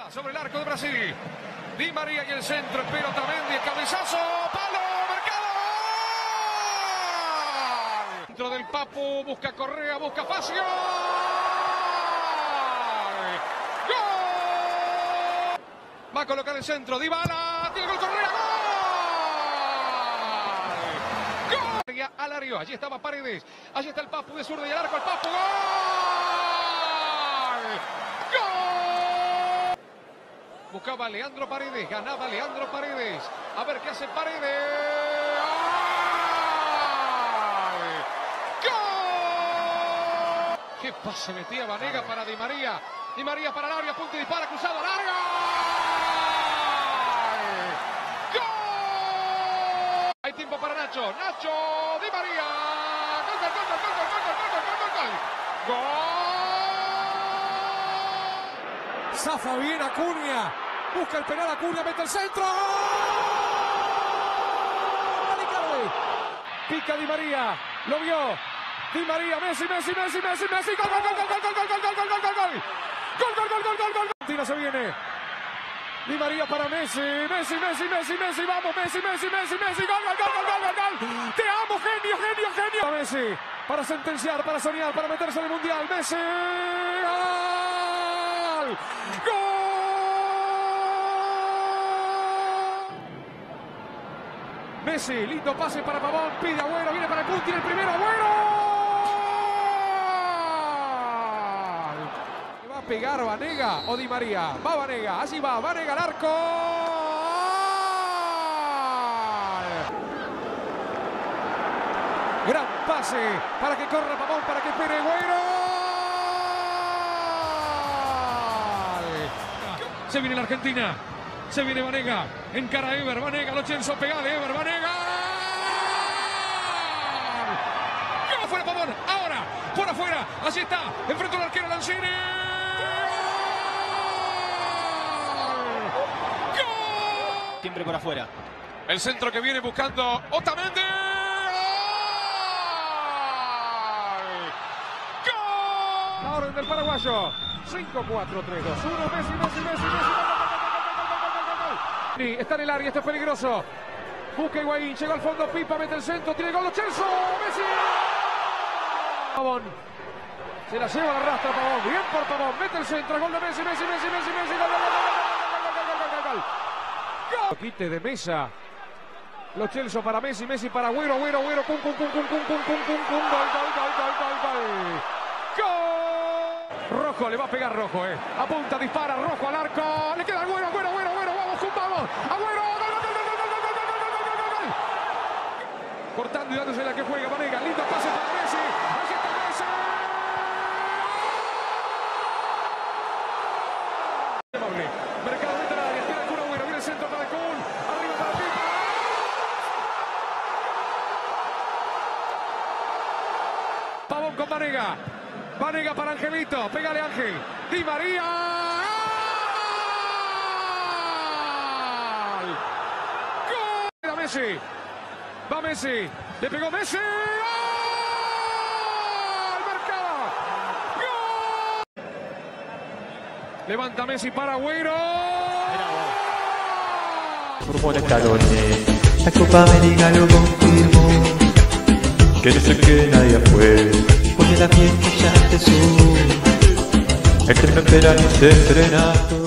Sobre el arco de Brasil. Di María y el centro, pero Otamendi, el cabezazo, palo, marcado. Dentro del Papu, busca Correa, busca Facio. ¡Gol! Va a colocar el centro, Dybala, tiene gol Correa, ¡gol! ¡Gol! Alario, allí estaba Paredes, allí está el Papu de zurda y el arco, el Papu, ¡gol! Buscaba Leandro Paredes, ganaba Leandro Paredes. A ver qué hace Paredes. ¡Gol! ¡Qué pase metía Vanega para Di María! Di María para el área, punto y dispara, cruzado, larga. ¡Gol! Hay tiempo para Nacho. Nacho, Di María. ¡Gol, gol, gol, gol, gol, gol, gol, gol, gol, gol! ¡Gol! Zafa bien Acuña, busca el penal Acuña, mete el centro. Pica Di María, lo vio. Di María, Messi, Messi, Messi, Messi, Messi, gol, gol, gol, gol, gol, gol, gol, gol, gol, gol, gol, gol, gol, gol, gol, gol, gol. Tira se viene. Di María para Messi, Messi, Messi, Messi, Messi, vamos, Messi, Messi, Messi, Messi, gol, gol, gol, gol, gol, gol. Te amo, genio, genio, genio. Messi, para sentenciar, para soñar, para meterse en el Mundial, Messi. ¡Gol! Messi, lindo pase para Pavón, pide Agüero, viene para el punto, el primero, Agüero. ¿Va a pegar Vanega o Di María? Va Vanega, así va, Vanega al arco. Gran pase para que corra Pavón, para que espere Agüero. Se viene la Argentina, se viene Vanega, encara Ever, Vanega, Lo Celso, pegale Ever, Vanega. ¡Gol! Fuera Pavón, ahora, por afuera, así está, enfrente al arquero Lanzini. ¡Gol! Siempre por afuera. El centro que viene buscando Otamendi. ¡Gol! La orden del paraguayo. 5-4-3-2-1, Messi, Messi, Messi, Messi. Está en el área, esto es peligroso. Busca Higuaín, llega al fondo, Pipa, mete el centro, tiene gol, Lo Celso, Messi. Pavón. Se la lleva, la arrastra Pavón, bien por Pavón, mete el centro, gol de Messi, Messi, Messi, Messi, Messi, gol, gol, gol, gol, gol, gol. Quite de mesa. Lo Celso para Messi, Messi para Agüero, Agüero, Agüero, gol, gol, gol, gol, gol, gol, gol, gol, gol. Rojo, le va a pegar Rojo, apunta, dispara, Rojo al arco, le queda Agüero, Agüero, Agüero, Agüero, vamos, vamos, Agüero, gol, gol, gol, gol, gol, gol, gol, gol, gol. Cortando y dándose la que juega Vanega, lindo pase para Messi, allí está Messi. Mercado de área, tira el culo Agüero, viene el centro para el Kun, arriba para Pipa. Pavón con Vanega. Vanega para Angelito, pégale Ángel, Di María. ¡Gol! Va Messi, va Messi, le pegó Messi. ¡Gol! Marcado. ¡Gol! Levanta Messi para Agüero. Grupo de Calone, la Copa América lo confirmó, que no se quede nadie afuera. De la fiesta ya empezó, el tren no espera ni se entrena.